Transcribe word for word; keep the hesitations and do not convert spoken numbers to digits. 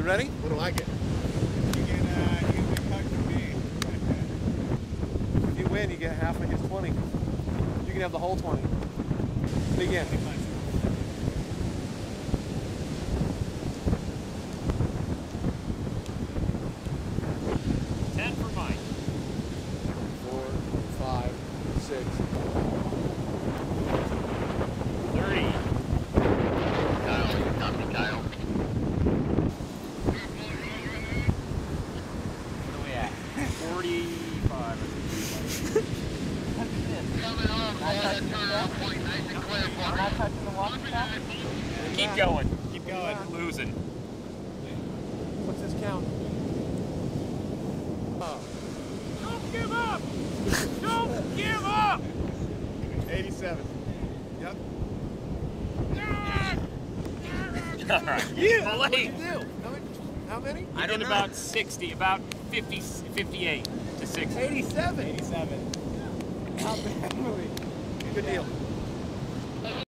ready? What do I get? You get, uh, you get a big hug from me. If you win, you get half of his twenty. You can have the whole twenty. Begin. Ten for Mike. Four, five, six. Thirty. Kyle, you got me, Kyle. What are we at? Forty-five. Coming home, boy, that turnaround point nice and clear for me. Not touching the walkie top? Keep going. Keep going. Losing. What's this count? Oh. Don't give up! Don't give up! eighty-seven. Yep. All right. Yeah. Malik. What'd you do? How many? How many? I did about sixty, about fifty, fifty-eight to sixty. eighty-seven. eighty-seven. Not bad, Malik. Good deal.